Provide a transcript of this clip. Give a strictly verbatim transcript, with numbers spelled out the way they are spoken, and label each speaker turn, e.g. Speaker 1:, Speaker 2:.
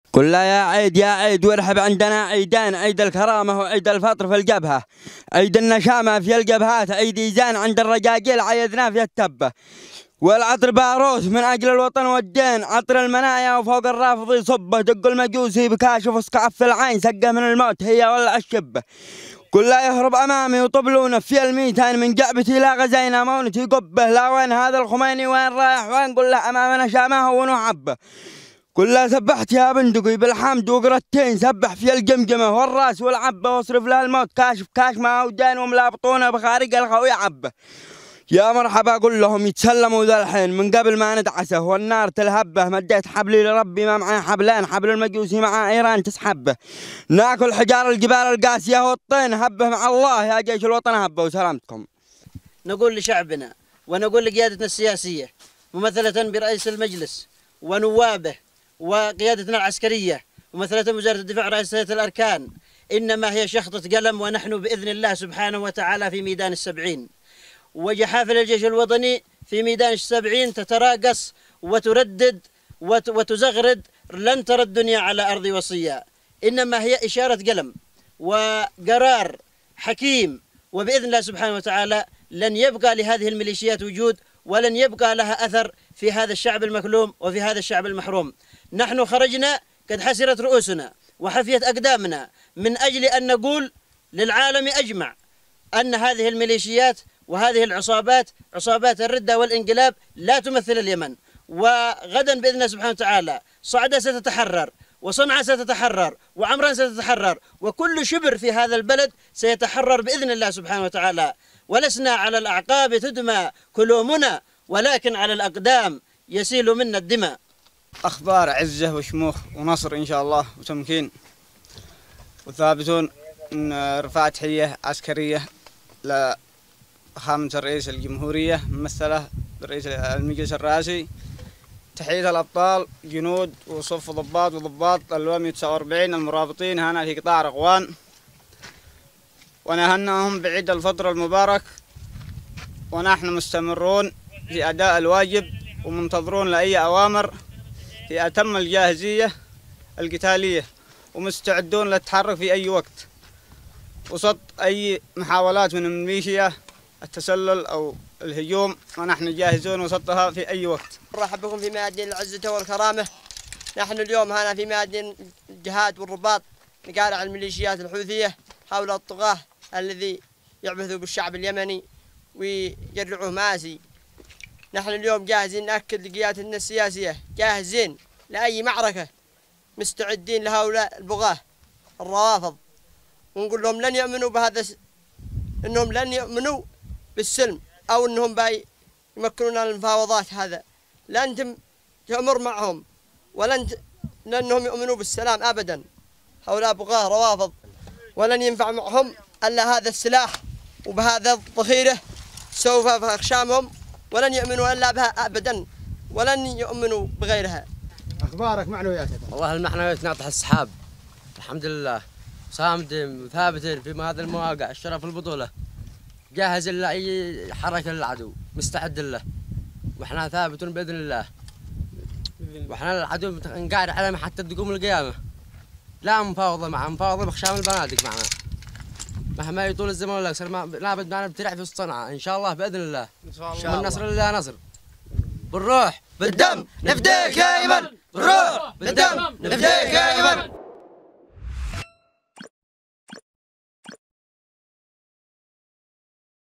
Speaker 1: قل لا يا عيد يا عيد وارحب عندنا عيدان، عيد الكرامة وعيد الفطر في الجبهة، عيد النشامة في الجبهات، عيد إيزان عند الرجاجيل عيدنا في التبة، والعطر باروس من أجل الوطن والدين، عطر المنايا وفوق الرافض يصبه، دق المجوسي بكاشف وسقعف في العين، سقه من الموت هي ولا الشبه. قل لا يهرب أمامي وطبلونا في الميتان، من جعبتي لا غزينا مونتي قبه، لا وين هذا الخميني وين رايح وين، قل لا أمامنا شامه ونحبه. قل لا سبحت يا بندقي بالحمد وقرتين، سبح في الجمجمة والراس والعبة، واصرف لها الموت كاشف كاش ما ودان وملابطونا بخارج الخوي عبه. يا مرحبا قل لهم يتسلموا ذا الحين من قبل ما ندعسه والنار تلهبه، مديت حبلي لربي ما معي حبلين، حبل المجوسي مع ايران تسحبه، ناكل حجار الجبال القاسية والطين، هبه مع الله يا جيش الوطن هبه. وسلامتكم.
Speaker 2: نقول لشعبنا ونقول لقيادتنا السياسية ممثلة برئيس المجلس ونوابه وقيادتنا العسكرية ممثلة وزارة الدفاع رئيسة الأركان، إنما هي شخطة قلم ونحن بإذن الله سبحانه وتعالى في ميدان السبعين، وجحافل الجيش الوطني في ميدان السبعين تتراقص وتردد وتزغرد لن ترى الدنيا على أرض وصية، إنما هي إشارة قلم وقرار حكيم، وبإذن الله سبحانه وتعالى لن يبقى لهذه الميليشيات وجود ولن يبقى لها أثر في هذا الشعب المكلوم وفي هذا الشعب المحروم. نحن خرجنا قد حسرت رؤوسنا وحفيت أقدامنا من أجل أن نقول للعالم أجمع أن هذه الميليشيات وهذه العصابات عصابات الردة والانقلاب لا تمثل اليمن، وغدا بإذن الله سبحانه وتعالى صعدة ستتحرر وصنعاء ستتحرر وعمران ستتحرر وكل شبر في هذا البلد سيتحرر بإذن الله سبحانه وتعالى، ولسنا على الأعقاب تدمى كلومنا ولكن على الأقدام يسيل منا الدماء.
Speaker 3: أخبار عزة وشموخ ونصر إن شاء الله وتمكين، وثابتون أن رفع تحية عسكرية لخامة الرئيس الجمهورية ممثلة برئيس المجلس الرئاسي، تحية الأبطال جنود وصف ضباط وضباط اللواء مئة وتسعة وأربعين المرابطين هنا في قطاع رغوان، ونهناهم بعيد الفطر المبارك، ونحن مستمرون في أداء الواجب ومنتظرون لأي أوامر في أتم الجاهزية القتالية، ومستعدون للتحرك في أي وقت وسط أي محاولات من الميليشيا التسلل أو الهجوم، ونحن جاهزون وسطها في أي وقت.
Speaker 4: نرحب بكم في ميادين العزة والكرامة. نحن اليوم هنا في ميادين الجهاد والرباط نقارع الميليشيات الحوثية حول الطغاة الذي يعبثوا بالشعب اليمني ويجرعوه مآسي. نحن اليوم جاهزين نأكد لقيادتنا السياسية جاهزين لأي معركة، مستعدين لهؤلاء البغاة الروافض، ونقول لهم لن يؤمنوا بهذا س... انهم لن يؤمنوا بالسلم او انهم باي يمكنون المفاوضات، هذا لن تأمر معهم ولن ت... لانهم يؤمنوا بالسلام ابدا. هؤلاء بغاة روافض ولن ينفع معهم الا هذا السلاح وبهذا الذخيرة سوف في اخشامهم، ولن يؤمنوا الا بها ابدا ولن يؤمنوا بغيرها.
Speaker 5: اخبارك معنوياتك؟
Speaker 6: والله المعنويات ناطح السحاب الحمد لله، صامد وثابت في هذا المواقع، الشرف البطولة جاهز لأي حركة للعدو مستعد له، واحنا ثابتون بإذن الله، واحنا العدو نقارع عليهم حتى تقوم القيامة، لا مفاوضة مع مفاوضة بخشام البنادق معنا مهما يطول الزمن ولا يكسر، لابد معنا بترع في الصنعاء إن شاء الله بإذن الله، إن شاء الله والنصر لله نصر. بالروح بالدم نفديك يا يمن، بالروح بالدم نفديك